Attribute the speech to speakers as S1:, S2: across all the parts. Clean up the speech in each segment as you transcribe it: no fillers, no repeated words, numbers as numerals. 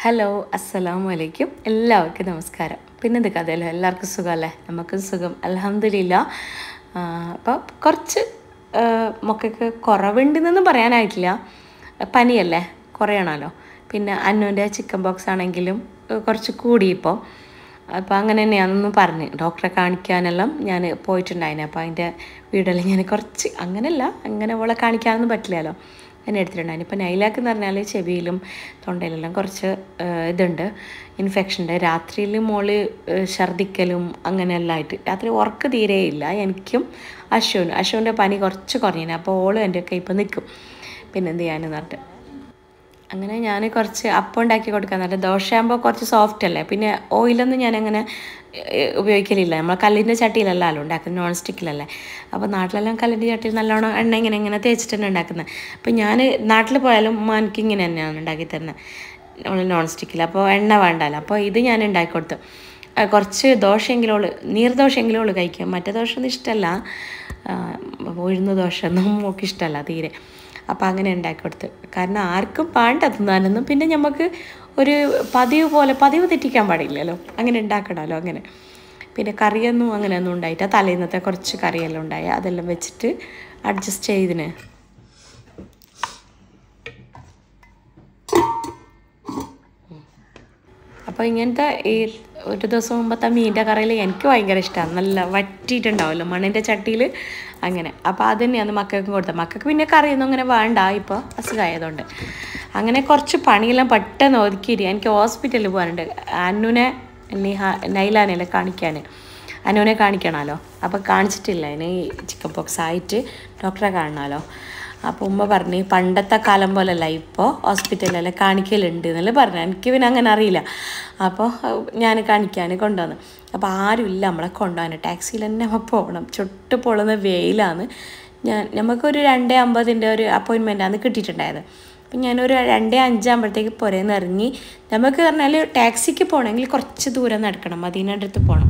S1: Hello അസ്സലാമു അലൈക്കും എല്ലാവർക്കും നമസ്കാരം. പിന്നെന്ത് കഥയല്ലോ, എല്ലാവർക്കും സുഖമല്ലേ? നമുക്കും സുഖം അൽഹംദുലില്ലാ. അപ്പോൾ കുറച്ച് മക്കൾക്ക് കുറവുണ്ടെന്നൊന്നും പറയാനായിട്ടില്ല. പനിയല്ലേ, കുറയണമല്ലോ. പിന്നെ അന്നുവിൻ്റെ ചിക്കൻ ബോക്സ് ആണെങ്കിലും കുറച്ച് കൂടി ഇപ്പോൾ. അപ്പോൾ അങ്ങനെ തന്നെയാണെന്ന് പറഞ്ഞ് ഡോക്ടറെ കാണിക്കാനെല്ലാം ഞാൻ പോയിട്ടുണ്ടായിന്. അപ്പോൾ അതിൻ്റെ വീടെല്ലാം ഞാൻ കുറച്ച് അങ്ങനെ അവളെ കാണിക്കാനൊന്നും പറ്റില്ലല്ലോ, എന്നെ എടുത്തിട്ടുണ്ടായിരുന്നു. ഇപ്പോൾ നൈലാക്ക് എന്ന് പറഞ്ഞാൽ ചെവിയിലും തൊണ്ടയിലെല്ലാം കുറച്ച് ഇതുണ്ട്, ഇൻഫെക്ഷൻ്റെ. രാത്രിയിൽ മോള് ഛർദ്ദിക്കലും അങ്ങനെയെല്ലാം ആയിട്ട് രാത്രി ഉറക്കം തീരെയില്ല. എനിക്കും അശുവിൻ്റെ പനി കുറച്ച് കുറഞ്ഞിന്. അപ്പോൾ ഓളും എൻ്റെ ഒക്കെ ഇപ്പം നിൽക്കും. പിന്നെ എന്ത് ചെയ്യാനെന്ന് പറഞ്ഞിട്ട് അങ്ങനെ ഞാൻ കുറച്ച് അപ്പം ഉണ്ടാക്കി കൊടുക്കാൻ പറഞ്ഞിട്ട്. ദോശയാകുമ്പോൾ കുറച്ച് സോഫ്റ്റ് അല്ലേ, പിന്നെ ഓയിലൊന്നും ഞാനങ്ങനെ ഉപയോഗിക്കലില്ല. നമ്മൾ കല്ലിൻ്റെ ചട്ടിയിലല്ലല്ലോ ഉണ്ടാക്കുന്നത്, നോൺ സ്റ്റിക്കിലല്ലേ. അപ്പോൾ നാട്ടിലെല്ലാം കല്ലിൻ്റെ ചട്ടിയിൽ നല്ലോണം എണ്ണ ഇങ്ങനെ തേച്ചിട്ട് തന്നെ ഉണ്ടാക്കുന്നത്. അപ്പോൾ ഞാൻ നാട്ടിൽ പോയാലും എനിക്ക് ഇങ്ങനെ തന്നെയാണ് ഉണ്ടാക്കി തരുന്നത്, നമ്മൾ നോൺ സ്റ്റിക്കിൽ. അപ്പോൾ എണ്ണ വേണ്ടല്ലോ. അപ്പോൾ ഇത് ഞാൻ ഉണ്ടാക്കി കൊടുത്തു. കുറച്ച് ദോശയെങ്കിലും നീർദോശയെങ്കിലും കഴിക്കും. മറ്റേ ദോശ ഒന്നും ഇഷ്ടമല്ല, ഉഴുന്ന ദോശ ഒന്നും നമുക്ക് ഇഷ്ടമല്ല തീരെ. അപ്പോൾ അങ്ങനെ ഉണ്ടാക്കി കൊടുത്ത്. കാരണം ആർക്കും പാണ്ട തിന്നാനൊന്നും. പിന്നെ നമുക്ക് ഒരു പതിവ് തെറ്റിക്കാൻ പാടില്ലല്ലോ, അങ്ങനെ ഉണ്ടാക്കണമല്ലോ. അങ്ങനെ പിന്നെ കറിയൊന്നും അങ്ങനെയൊന്നും ഉണ്ടായിട്ട് തലേന്നത്തെ കുറച്ച് കറിയെല്ലാം ഉണ്ടായി, അതെല്ലാം വെച്ചിട്ട് അഡ്ജസ്റ്റ് ചെയ്തിന്. അപ്പോൾ ഇങ്ങനത്തെ ഈ ഒരു ദിവസം മുമ്പത്തെ മീൻ്റെ കറിയിൽ എനിക്ക് ഭയങ്കര ഇഷ്ടമാണ്. നല്ല വറ്റിയിട്ടുണ്ടാവുമല്ലോ മണ്ണിൻ്റെ ചട്ടിയിൽ, അങ്ങനെ. അപ്പോൾ അത് തന്നെയാണ് മക്കൾക്കും കൊടുത്തത്. മക്കൾക്ക് പിന്നെ കറിയൊന്നും അങ്ങനെ വേണ്ട, ഇപ്പോൾ അസുഖമായതുകൊണ്ട്. അങ്ങനെ കുറച്ച് പണിയെല്ലാം പെട്ടെന്ന് ഒതുക്കിയിട്ട് എനിക്ക് ഹോസ്പിറ്റലിൽ പോകാനുണ്ട്. അന്നുവിനെ നൈലാനെല്ലാം കാണിക്കാൻ. അന്നുവിനെ കാണിക്കണമല്ലോ. അപ്പോൾ കാണിച്ചിട്ടില്ല, ഇനി ചിക്കൻ പോക്സ് ആയിട്ട് ഡോക്ടറെ കാണണമല്ലോ. അപ്പോൾ ഉമ്മ പറഞ്ഞ് പണ്ടത്തെ കാലം പോലെയല്ല ഇപ്പോൾ ഹോസ്പിറ്റലിലെല്ലാം കാണിക്കലുണ്ട് എന്നെല്ലാം പറഞ്ഞു. എനിക്ക് പിന്നെ അങ്ങനെ അറിയില്ല. അപ്പോൾ ഞാൻ കാണിക്കാൻ കൊണ്ടുവന്നു. അപ്പോൾ ആരുമില്ല നമ്മളെ കൊണ്ടുപോകാൻ. ടാക്സിയിൽ തന്നെ നമ്മൾ പോകണം. ചുട്ട് പൊള്ളുന്ന വെയിലാണ്. നമുക്കൊരു 2:50 ഒരു അപ്പോയിൻമെൻറ്റാണ് കിട്ടിയിട്ടുണ്ടായത്. അപ്പം ഞാനൊരു 2:05 ആകുമ്പോഴത്തേക്ക് പുരേന്ന് ഇറങ്ങി. നമുക്ക് പറഞ്ഞാൽ ടാക്സിക്ക് പോകണമെങ്കിൽ കുറച്ച് ദൂരം നടക്കണം, മദീനയുടെ അടുത്ത് പോകണം.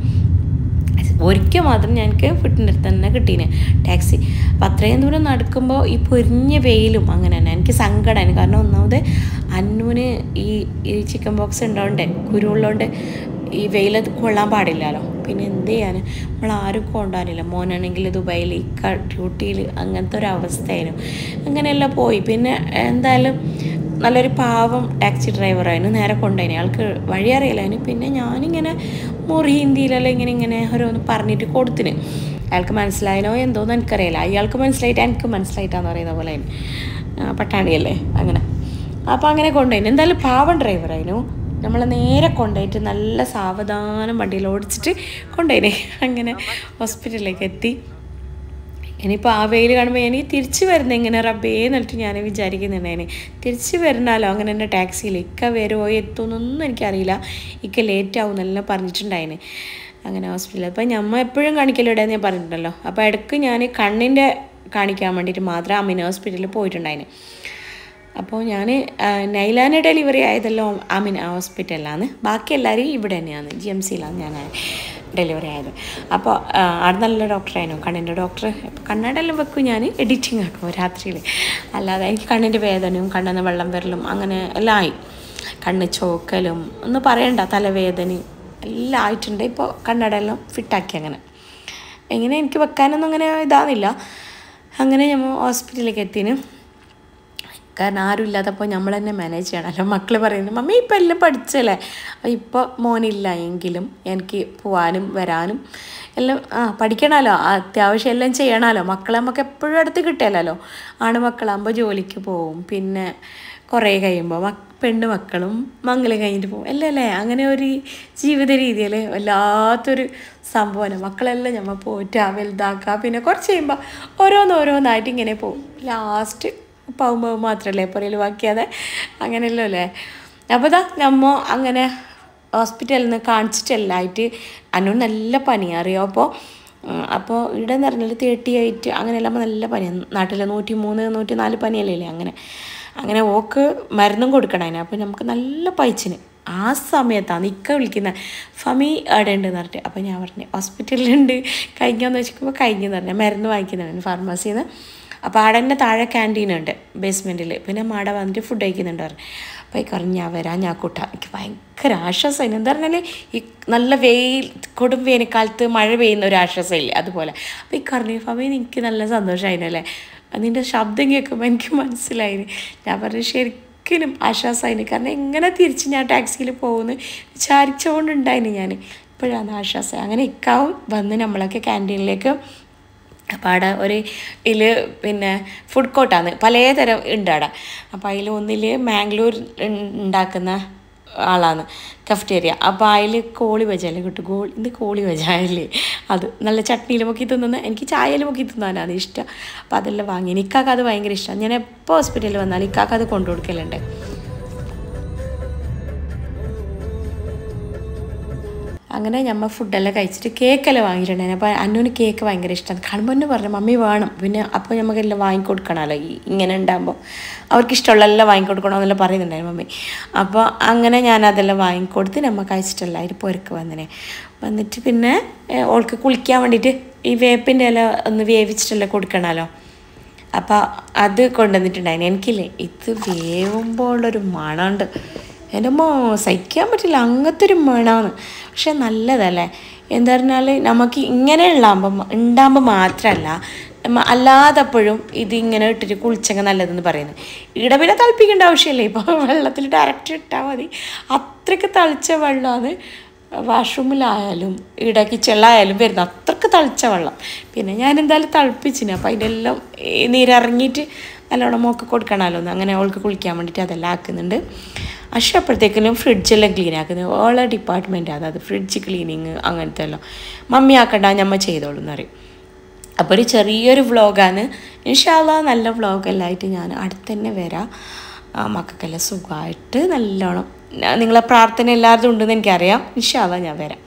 S1: ഒരിക്കൽ മാത്രം ഞങ്ങൾക്ക് വീട്ടിൻ്റെ അടുത്ത് തന്നെ കിട്ടീന് ടാക്സി. അപ്പം അത്രയും ദൂരം നടക്കുമ്പോൾ ഈ പൊരിഞ്ഞ വെയിലും അങ്ങനെ തന്നെ എനിക്ക് സങ്കടമാണ്. കാരണം ഒന്നാമത് അന്നുവിന് ഈ ചിക്കൻ ബോക്സ് ഉള്ളതുകൊണ്ട്, കുരുവുള്ളതുകൊണ്ട് ഈ വെയിലത് കൊള്ളാൻ പാടില്ലല്ലോ. പിന്നെ എന്ത് ചെയ്യാൻ, നമ്മളാരും കൊണ്ടുപോകാനില്ല. മോനാണെങ്കിൽ ദുബായിൽ ഡ്യൂട്ടിയിൽ, അങ്ങനത്തെ ഒരു അവസ്ഥയായിരുന്നു. അങ്ങനെയെല്ലാം പോയി. പിന്നെ എന്തായാലും നല്ലൊരു പാവം ടാക്സി ഡ്രൈവറായിരുന്നു, നേരെ കൊണ്ടുപോയിന്. അയാൾക്ക് വഴി അറിയില്ലായിരുന്നു. പിന്നെ ഞാനിങ്ങനെ ഹിന്ദിയിലെല്ലാം ഇങ്ങനെ ഓരോന്ന് പറഞ്ഞിട്ട് കൊടുത്തിന്. അയാൾക്ക് മനസ്സിലായനോ എന്തോന്ന് എനിക്കറിയില്ല. അയാൾക്ക് മനസ്സിലായിട്ട് എനിക്ക് മനസ്സിലായിട്ടാന്ന് പറയുന്ന പോലെ പട്ടാണിയല്ലേ അങ്ങനെ. അപ്പോൾ അങ്ങനെ കൊണ്ടുപോയിന്. എന്തായാലും പാവം ഡ്രൈവറായിരുന്നു. നമ്മൾ നേരെ കൊണ്ടുപോയിട്ട് നല്ല സാവധാനം വണ്ടിയിൽ ഓടിച്ചിട്ട് കൊണ്ടുപോയിനെ. അങ്ങനെ ഹോസ്പിറ്റലിലേക്ക് എത്തി. ഇനിയിപ്പോൾ ആ വെയിൽ കാണുമ്പോൾ എനിക്ക് തിരിച്ച് വരുന്നത് എങ്ങനെ റബ്ബേ എന്നിട്ട് ഞാൻ വിചാരിക്കുന്നുണ്ടായിന്. തിരിച്ച് വരണമല്ലോ അങ്ങനെ എൻ്റെ ടാക്സിയിൽ. ഇക്ക വരുമോ എത്തുമെന്നൊന്നും എനിക്കറിയില്ല. ഇക്ക ലേറ്റ് ആവും എന്നെല്ലാം പറഞ്ഞിട്ടുണ്ടായിന്. അങ്ങനെ ഹോസ്പിറ്റലിൽ അപ്പോൾ നമ്മൾ എപ്പോഴും കാണിക്കലിടാന്ന് ഞാൻ പറഞ്ഞിട്ടുണ്ടല്ലോ. അപ്പോൾ ഇടയ്ക്ക് ഞാൻ കണ്ണിൻ്റെ കാണിക്കാൻ വേണ്ടിയിട്ട് മാത്രം അമീന ഹോസ്പിറ്റലിൽ പോയിട്ടുണ്ടായിന്. അപ്പോൾ ഞാൻ നൈലാനെ ഡെലിവറി ആയതല്ലോ അമീന ഹോസ്പിറ്റലിലാണ്. ബാക്കി എല്ലാവരും ഇവിടെ തന്നെയാണ്, GMCയിലാണ് ഞാൻ ഡെലിവറി ആയത്. അപ്പോൾ അവിടെ നല്ല ഡോക്ടറായിരുന്നു, കണ്ണിൻ്റെ ഡോക്ടർ. കണ്ണാടെല്ലാം വെക്കും ഞാൻ, എഡിറ്റിംഗ് ആക്കും രാത്രിയിൽ. അല്ലാതെ എനിക്ക് കണ്ണിൻ്റെ വേദനയും കണ്ണിന്ന് വെള്ളം വരലും അങ്ങനെ എല്ലാം ആയി. കണ്ണ് ചോക്കലും ഒന്നും പറയണ്ട, തലവേദനയും എല്ലാം ആയിട്ടുണ്ട്. ഇപ്പോൾ കണ്ണാടെല്ലാം ഫിറ്റാക്കി. എങ്ങനെ എനിക്ക് വെക്കാനൊന്നും അങ്ങനെ ഇതാകുന്നില്ല. അങ്ങനെ നമ്മൾ ഹോസ്പിറ്റലിലേക്ക് എത്തിന്. കാരണം ആരും ഇല്ലാത്തപ്പോൾ നമ്മൾ തന്നെ മാനേജ് ചെയ്യണമല്ലോ. മക്കൾ പറയുന്നു മമ്മി ഇപ്പം എല്ലാം പഠിച്ചല്ലേ, ഇപ്പോൾ മോനില്ല എങ്കിലും എനിക്ക് പോവാനും വരാനും എല്ലാം പഠിക്കണമല്ലോ, അത്യാവശ്യം എല്ലാം ചെയ്യണമല്ലോ. മക്കളെ നമുക്ക് എപ്പോഴും അടുത്ത് കിട്ടിയല്ലോ. ആണുമക്കളാകുമ്പോൾ ജോലിക്ക് പോവും, പിന്നെ കുറേ കഴിയുമ്പോൾ പെണ്ണുമക്കളും മംഗലം കഴിഞ്ഞിട്ട് പോകും അല്ലേ. അങ്ങനെ ഒരു ജീവിത രീതിയിൽ വല്ലാത്തൊരു സംഭവമാണ്. മക്കളെല്ലാം നമ്മൾ പോയിട്ട് വലുതാക്കുക, പിന്നെ കുറച്ച് കഴിയുമ്പോൾ ഓരോന്നായിട്ട് ഇങ്ങനെ പോകും. ലാസ്റ്റ് പോകുമ്പോൾ മാത്രമല്ലേ പുറയിൽ ബാക്കിയാതെ അങ്ങനെയല്ലോ അല്ലേ. അപ്പോൾ നമ്മ അങ്ങനെ ഹോസ്പിറ്റലിൽ നിന്ന് കാണിച്ചിട്ടെല്ലാമായിട്ട് അന്നോട് നല്ല പനിയാണ് അറിയാം. അപ്പോൾ ഇവിടെ എന്ന് പറഞ്ഞാൽ 38 അങ്ങനെയെല്ലാം നല്ല പനിയാണ്. നാട്ടിൽ 103 104 പനിയല്ലേ. അങ്ങനെ ഓക്ക് മരുന്നും കൊടുക്കണം അതിന്. അപ്പോൾ നമുക്ക് നല്ല പൈച്ചിന്. ആ സമയത്താണ് ഇക്ക വിളിക്കുന്നത്, ഫമി അവിടെ ഉണ്ടെന്ന് പറഞ്ഞിട്ട്. അപ്പോൾ ഞാൻ പറഞ്ഞു ഹോസ്പിറ്റലിലുണ്ട്, കഴിഞ്ഞോന്ന് വെച്ചിരിക്കുമ്പോൾ കഴിഞ്ഞെന്ന് പറഞ്ഞാൽ മരുന്ന് വാങ്ങിക്കുന്നതാണ് ഫാർമസിയിൽ നിന്ന്. അപ്പോൾ അവിടെ തന്നെ താഴെ ക്യാൻറ്റീനുണ്ട് ബേസ്മെൻറ്റിൽ. പിന്നെ മാട വന്നിട്ട് ഫുഡ് കഴിക്കുന്നുണ്ട് പറഞ്ഞു. അപ്പോൾ ഈ പറഞ്ഞു ഞാൻ വരാം ഞാൻ കൂട്ടാം. എനിക്ക് ഭയങ്കര ആശ്വാസമായിരുന്നു. എന്താ പറഞ്ഞാൽ ഈ നല്ല വെയിൽ കൊടും വേനൽക്കാലത്ത് മഴ പെയ്യുന്ന ഒരു ആശ്വാസമില്ലേ അതുപോലെ. അപ്പോൾ ഈ പറഞ്ഞു ഫമി എനിക്ക് നല്ല സന്തോഷമായിരുന്നു അല്ലേ, നിൻ്റെ ശബ്ദം കേൾക്കുമ്പോൾ എനിക്ക് മനസ്സിലായി. ഞാൻ പറഞ്ഞു ശരിക്കും ആശ്വാസമായിരുന്നു. കാരണം എങ്ങനെ തിരിച്ച് ഞാൻ ടാക്സിയിൽ പോകുന്നു വിചാരിച്ചുകൊണ്ടുണ്ടായിരുന്നു ഞാൻ. ഇപ്പോഴാണ് ആശ്വാസം. അങ്ങനെ ഇക്കാവും വന്ന് നമ്മളൊക്കെ ക്യാൻറ്റീനിലേക്ക്. അപ്പോൾ അവിടെ ഒരു പിന്നെ ഫുഡ് കോർട്ടാണ്, പലതരം ഉണ്ട് അവിടെ. അപ്പോൾ അതിൽ ഒന്നിൽ മാംഗ്ലൂർ ഉണ്ടാക്കുന്ന ആളാണ് കഫ്റ്റേരിയ. അപ്പോൾ അതിൽ കോളി ബജാല്ലേ കിട്ടും. ഇത് കോളി ബജായല്ലേ, അത് നല്ല ചട്നിയിൽ മുക്കി തിന്നുന്ന, എനിക്ക് ചായയിൽ മുക്കി തിന്നാനാണ് ഇഷ്ടം. അപ്പോൾ അതെല്ലാം വാങ്ങി. ഇക്കാക്ക് അത് ഭയങ്കര ഇഷ്ടമാണ്. ഞാൻ എപ്പോൾ ഹോസ്പിറ്റലിൽ വന്നാലും ഇക്കാക്ക് അത് കൊണ്ടു കൊടുക്കലുണ്ട്. അങ്ങനെ നമ്മൾ ഫുഡെല്ലാം കഴിച്ചിട്ട് കേക്കെല്ലാം വാങ്ങിയിട്ടുണ്ടായിരുന്നു. അപ്പോൾ അന്നുവിന് കേക്ക് ഭയങ്കര ഇഷ്ടമാണ്. കാണുമ്പോൾ തന്നെ പറഞ്ഞു മമ്മി വേണം. പിന്നെ അപ്പോൾ നമുക്കെല്ലാം വാങ്ങിക്കൊടുക്കണമല്ലോ, ഇങ്ങനെ ഉണ്ടാകുമ്പോൾ അവർക്ക് ഇഷ്ടമുള്ളതെല്ലാം വാങ്ങിക്കൊടുക്കണമെന്നെല്ലാം പറയുന്നുണ്ടായിരുന്നു മമ്മി. അപ്പോൾ അങ്ങനെ ഞാനതെല്ലാം വാങ്ങിക്കൊടുത്ത് നമ്മൾ കഴിച്ചിട്ടല്ല അതിൽ പൊരക്ക് വന്നിട്ട് പിന്നെ ഓൾക്ക് കുളിക്കാൻ വേണ്ടിയിട്ട് ഈ വേപ്പിൻ്റെ ഇല ഒന്ന് വേവിച്ചിട്ടല്ലേ കൊടുക്കണമല്ലോ. അപ്പോൾ അത് കൊണ്ടുവന്നിട്ടുണ്ടായിരുന്നു. എനിക്കില്ലേ ഇത് വേവുമ്പോഴുള്ളൊരു മണമുണ്ട്, എൻ്റെ സഹിക്കാൻ പറ്റില്ല, അങ്ങനത്തെ ഒരു മണമാണ്. പക്ഷെ നല്ലതല്ലേ. എന്താ പറഞ്ഞാൽ നമുക്ക് ഇങ്ങനെ ഉണ്ടാകുമ്പോൾ മാത്രമല്ല അല്ലാതെപ്പോഴും ഇതിങ്ങനെ ഇട്ടിട്ട് കുളിച്ചെങ്കിൽ നല്ലതെന്ന് പറയുന്നത്. പിന്നെ തിളപ്പിക്കേണ്ട ആവശ്യമില്ല, ഇപ്പോൾ വെള്ളത്തിൽ ഡയറക്റ്റ് ഇട്ടാൽ മതി. അത്രയ്ക്ക് തളിച്ച വെള്ളമാണ് വാഷ്റൂമിലായാലും കിച്ചണിലായാലും വരുന്നത്, അത്രയ്ക്ക് തളിച്ച വെള്ളം. പിന്നെ ഞാൻ എന്തായാലും തിളപ്പിച്ചിന്. അപ്പോൾ അതിൻ്റെ എല്ലാം നീരിറങ്ങിയിട്ട് നല്ലോണം മോക്ക് കൊടുക്കണമല്ലോ എന്ന് അങ്ങനെ അവൾക്ക് കുളിക്കാൻ വേണ്ടിയിട്ട് അതെല്ലാം ആക്കുന്നുണ്ട്. പക്ഷേ അപ്പോഴത്തേക്കിനും ഫ്രിഡ്ജെല്ലാം ക്ലീൻ ആക്കുന്നത് ഓളെ ഡിപ്പാർട്ട്മെൻറ്റ്, അതായത് ഫ്രിഡ്ജ് ക്ലീനിങ് അങ്ങനത്തെ എല്ലാം മമ്മി ആക്കണ്ട ഞമ്മ ചെയ്തോളൂ എന്ന് പറയും. അപ്പോൾ ഒരു ചെറിയൊരു വ്ളോഗാണ്. ഇൻഷാ അല്ലാഹ് നല്ല വ്ളോഗെല്ലാം ആയിട്ട് ഞാൻ അടുത്ത് തന്നെ വരാം. മക്കൾക്കെല്ലാം സുഖമായിട്ട് നല്ലോണം, നിങ്ങളെ പ്രാർത്ഥന എല്ലാവരും ഉണ്ടെന്ന് എനിക്കറിയാം. ഇൻഷാ അല്ലാഹ് ഞാൻ വരാം.